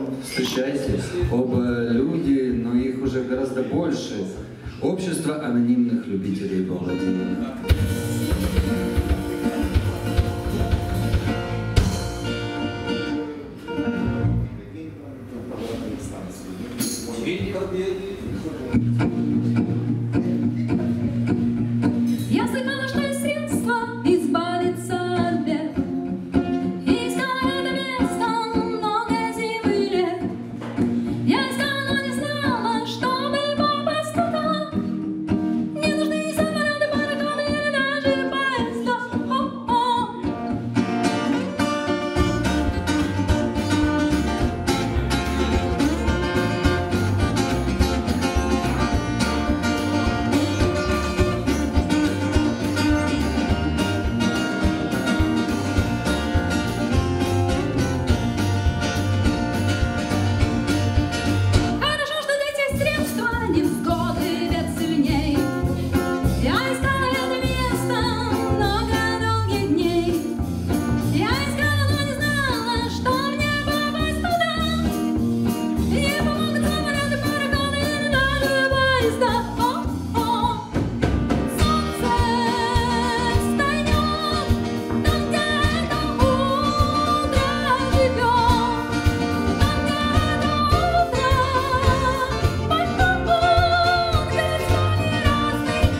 Встречайте, оба люди, но их уже гораздо больше. Общество анонимных любителей балладина. Я слыхала, что есть средство избавиться от бед. Искала это место много зим и лет. Я искала, но не знала, чтобы попасть туда. Не нужны самолеты, пароходы или даже поезда. Хорошо, что здесь есть средства, невзгоды, бед сильней. Я искала это место много долгих дней. Я искала, но не знала, что мне попасть туда. Не помогут самолеты, пароходы или даже поезда. Солнце встает там, где это утро живет. Там, где это утро, под купол, где звони разных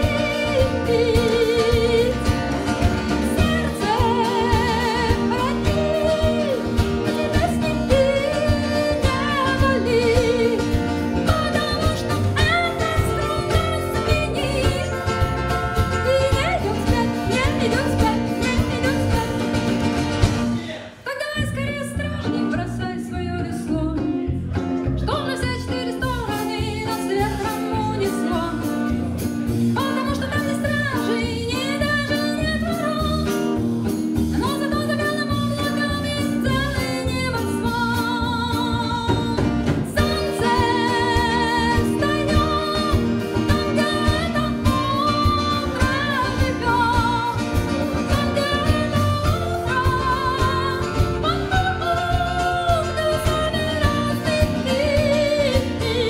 птиц. Сердце родни, эти песни ты не вали, потому что эта струна звенит и не идет вспять, не идет вспять, не идет вспять. Так давай скорее, стражник, бросай свое весло, что на все четыре стороны нас ветром унесло. Потому что там ни стражи, ни даже нет ворот, но зато за белым облаком есть целый небосвод. Солнце встает там, где это утро живет, там, где это утро, под купол, где звони разных птиц.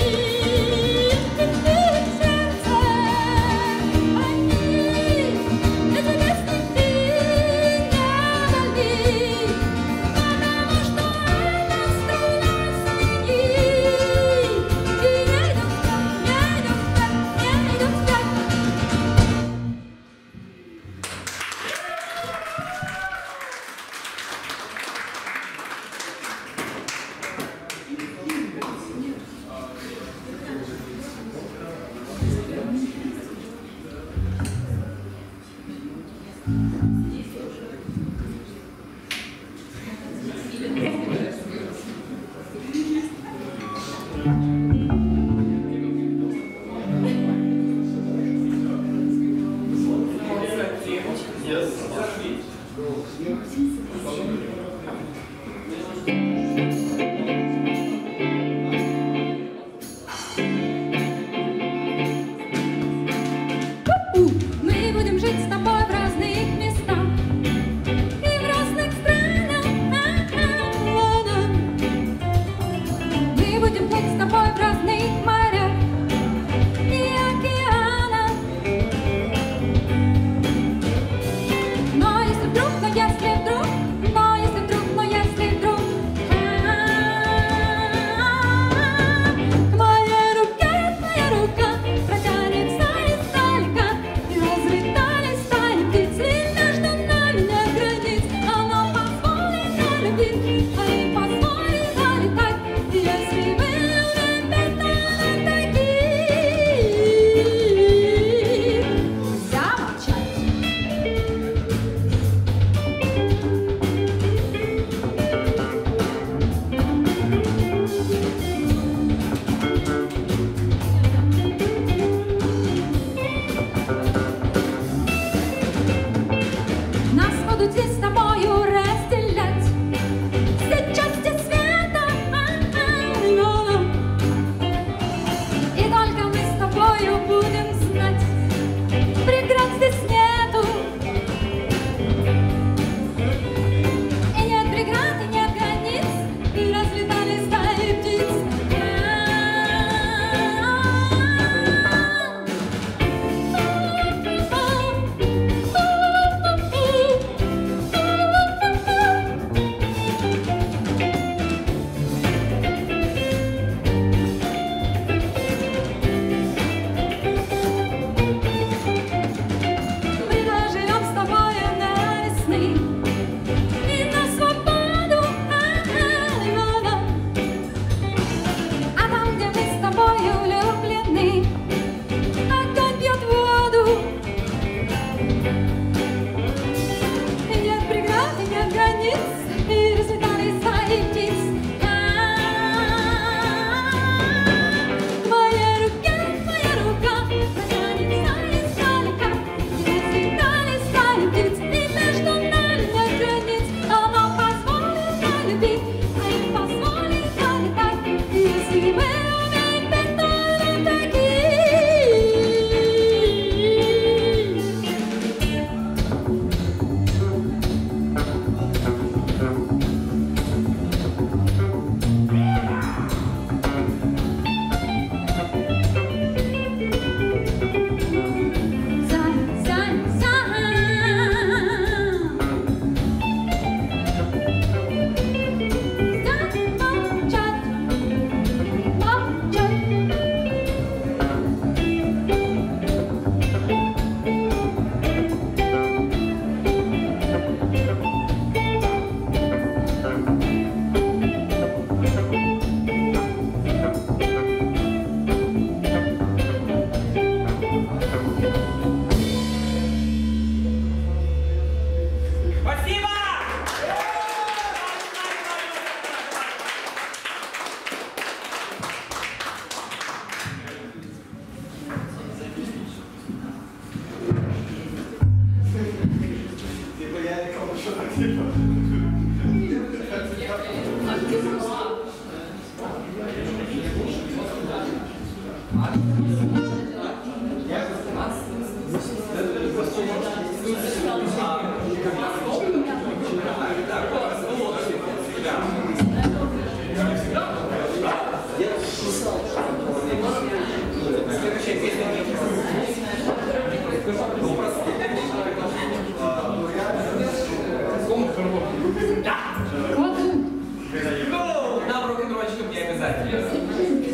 Сердце родни, эти песни ты не вали, потому что эта струна звенит и не идет вспять, не идет вспять, не идет вспять. Мы будем жить с тобой в разных местах и в разных странах. Мы будем плыть с тобой в разных морях и океанах. Но если вдруг, к моей руке протянется издалека, и разлетались стаи птиц, и между нами нет границ. Она позволит нам любить, а им позволит залетать. И если вы обязательно.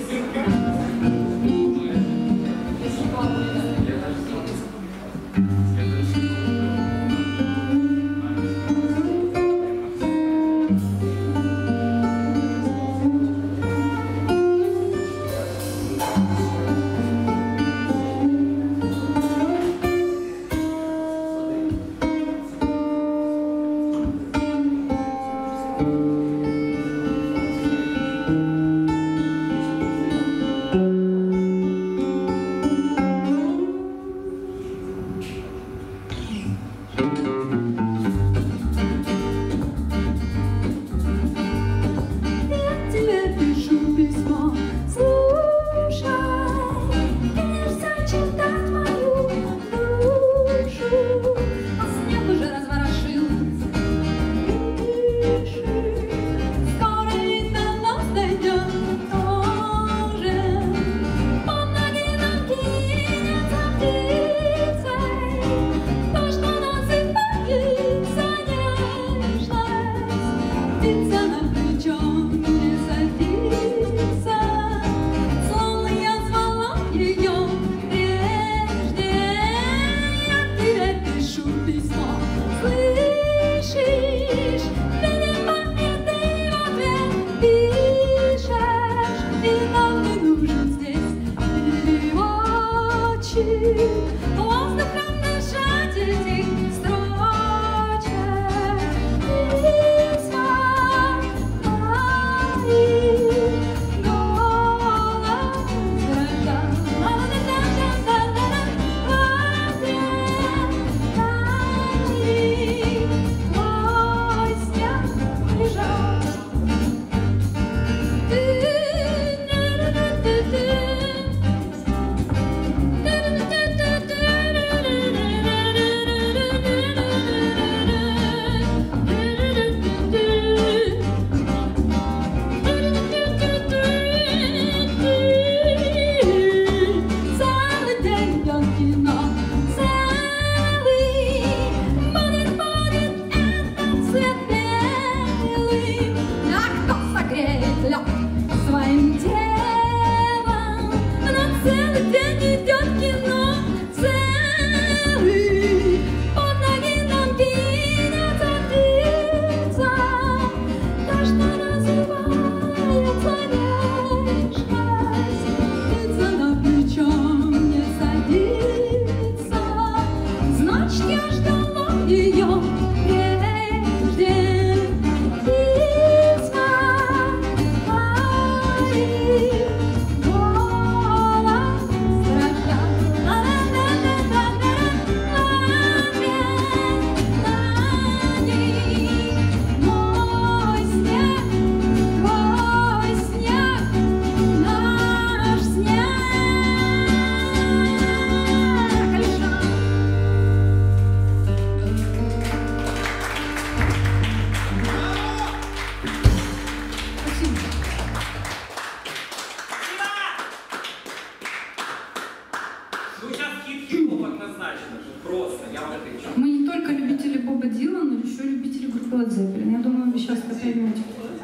Мы не только любители Боба Дилана, но еще и любители группы Led Zeppelin. Я думаю, вы сейчас это поймете.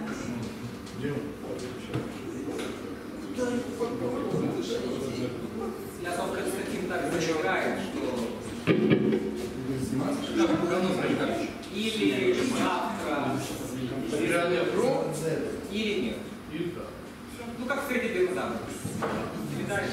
Я сам Константин так зажигает, что... Или завтра... Или нет. Ну как встретить динозавра. Или дальше.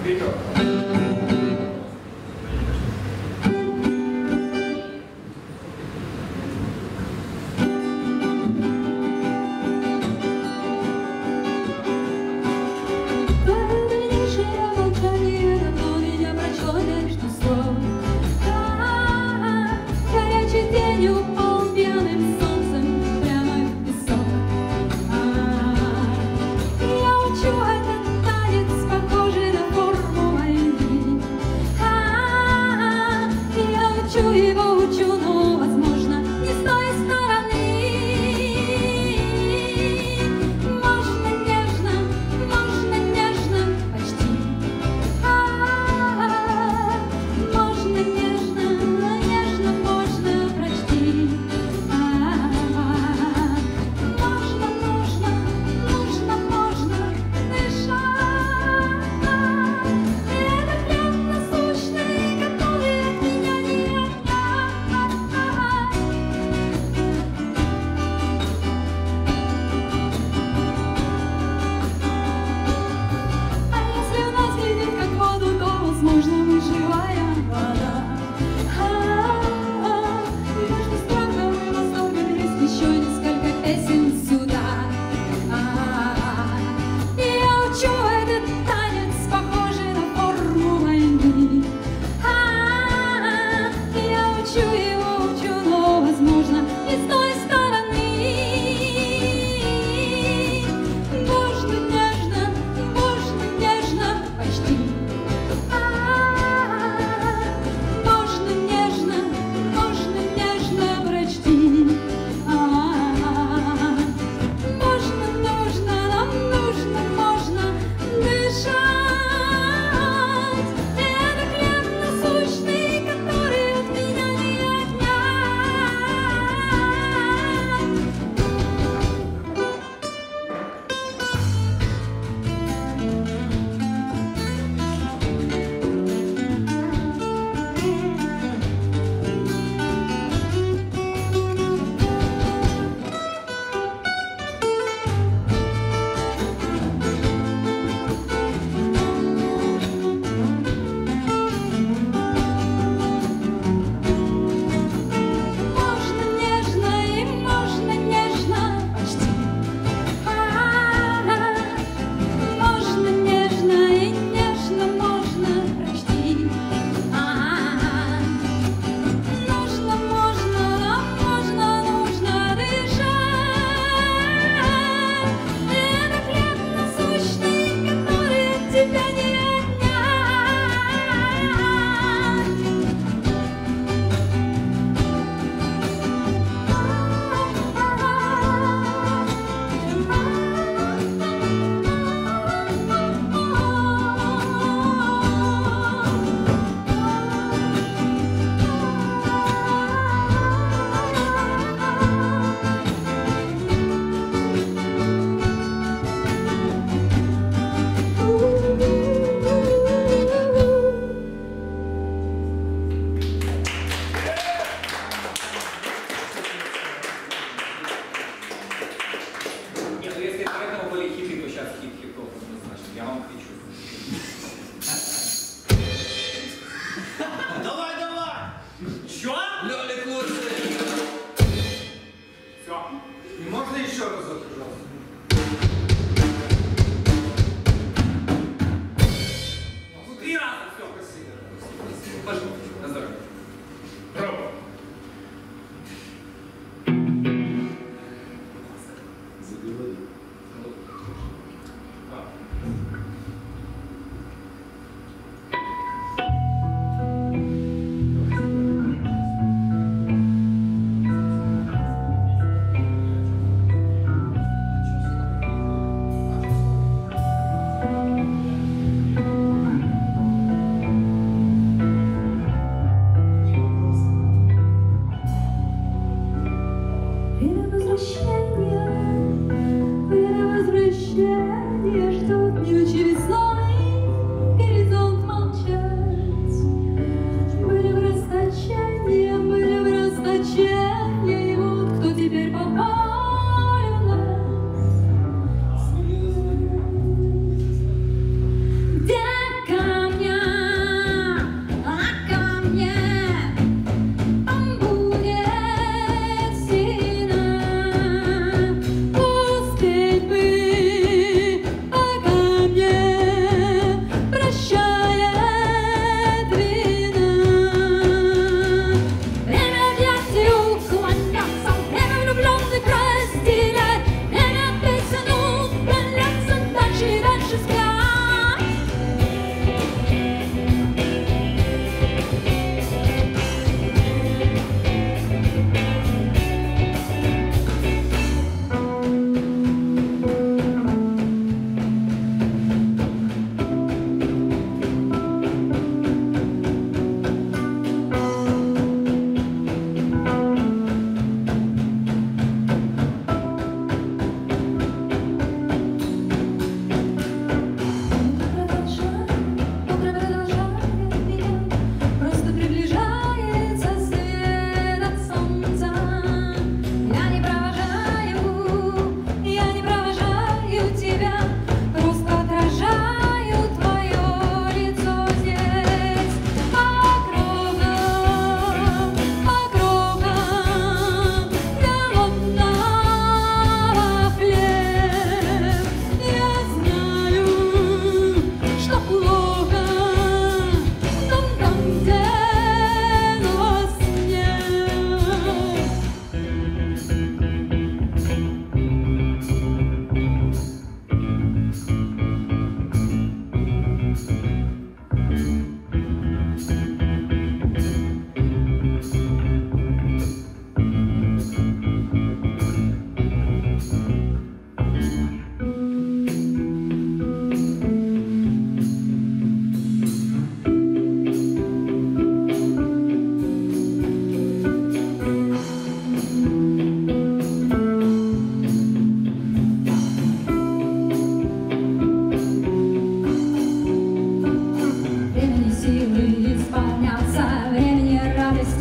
Вперед. Твое дальнейшее молчание давно меня прочло между слов. Горячий день упал пьяным солнцем прямо в песок. Я учу этот танец, похожий на формулу любви. Я учу его, учу, но, возможно, не с той стороны. Можно нежно, почти.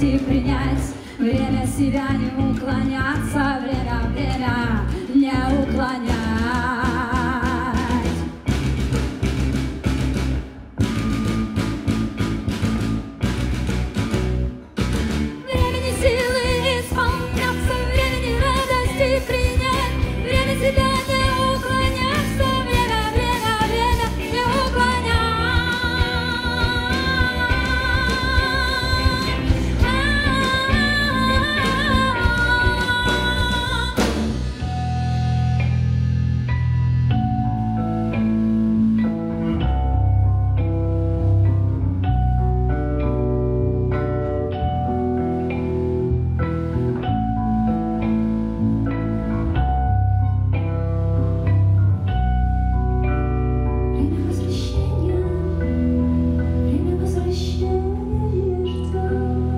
радости принять. Время себя не уклоняться, время не уклонять. Времени силы исполняться, времени радости принять. Время себя не уклоняться, время не уклонять. Время возвращения ждать.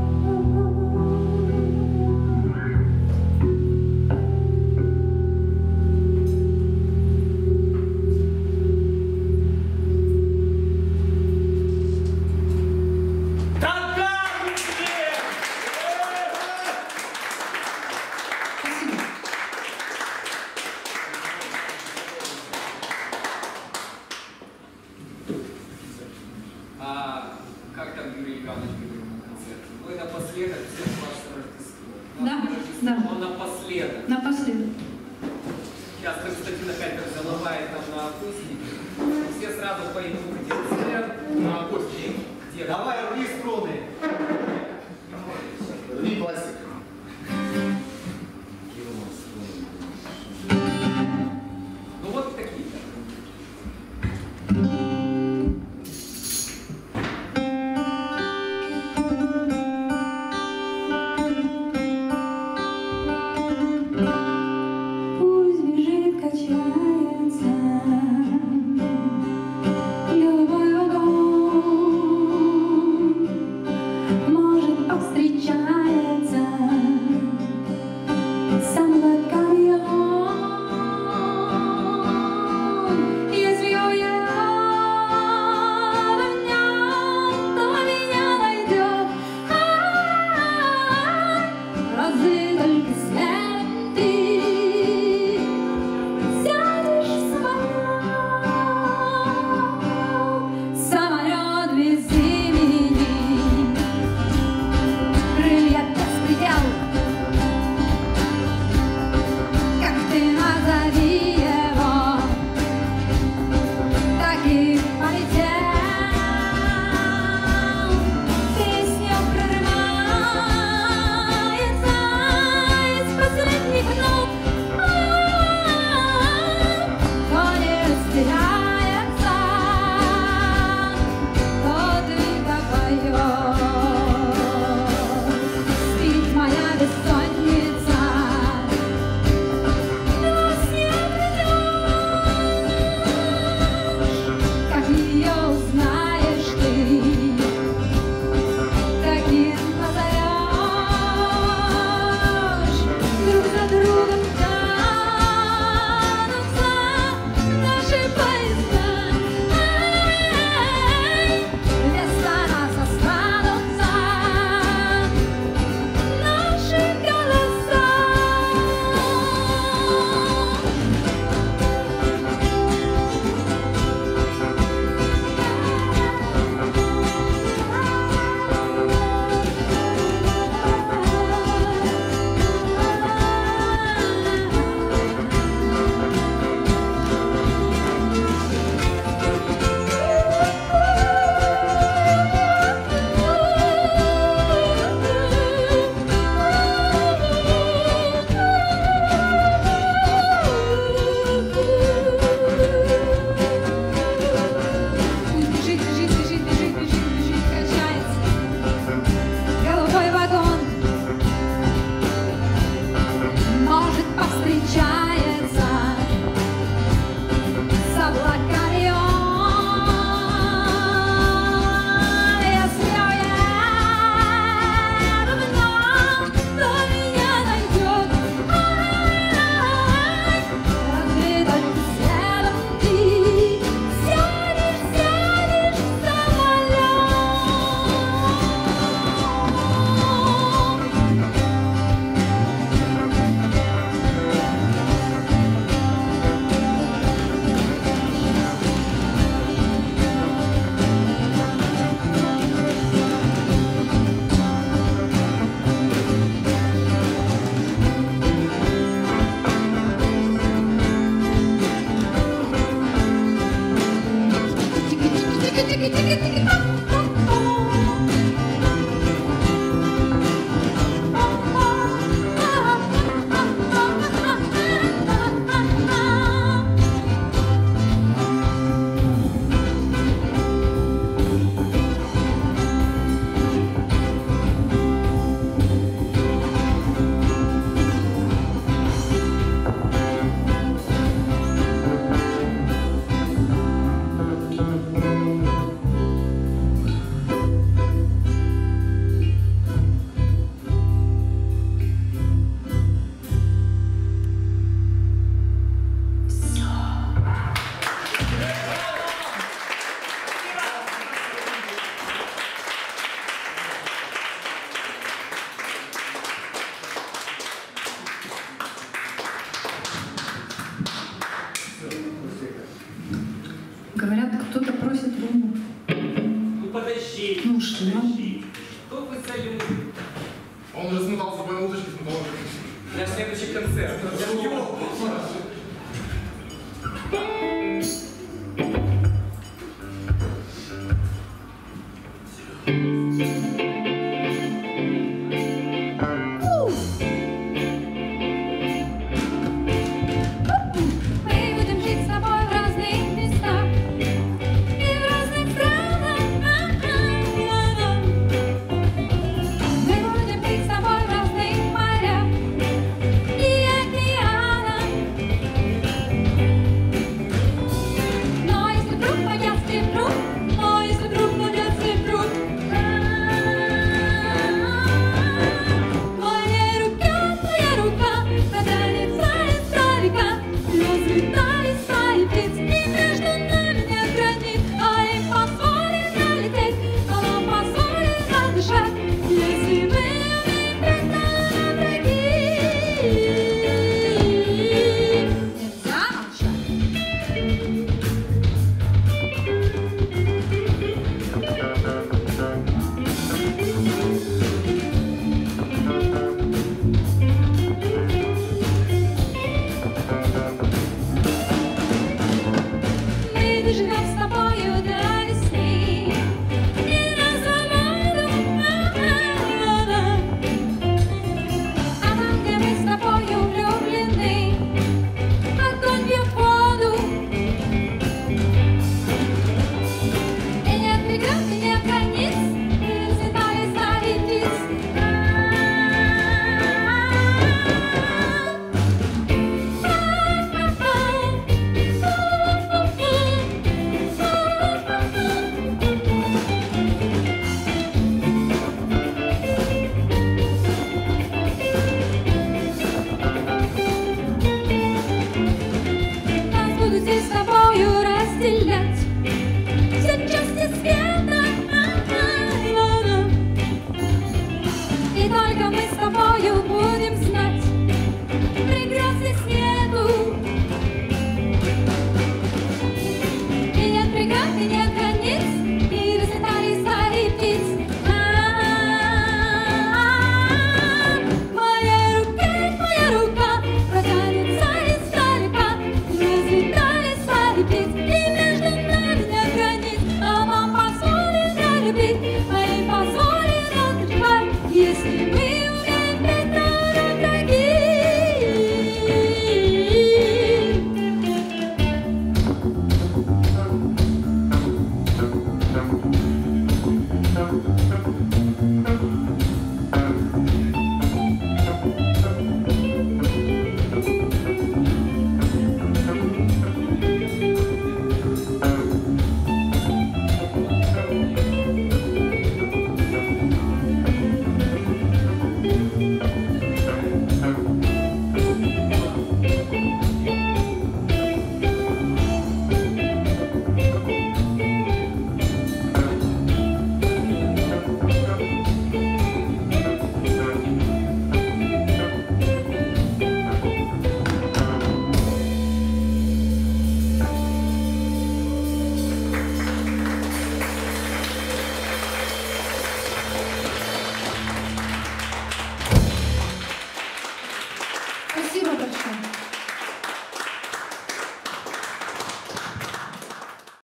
Как там Юрий Иванович говорил на концерте? Ну и напоследок всем ваше Рождество. Да, да. Он напоследок. Напоследок. Сейчас Константин опять так заломает нам на акустике. Все сразу поймут, где центр. На акустике. Где? Давай, рви струны. Рви пластик. Ну вот такие. Пусть бежит, качается любой огонь. Говорят, кто-то просит румбу. Ну подожди. Ну что? Подожди. Что вы за люди? Он уже смотал собой на удочке, смотал. На следующий концерт. Йо!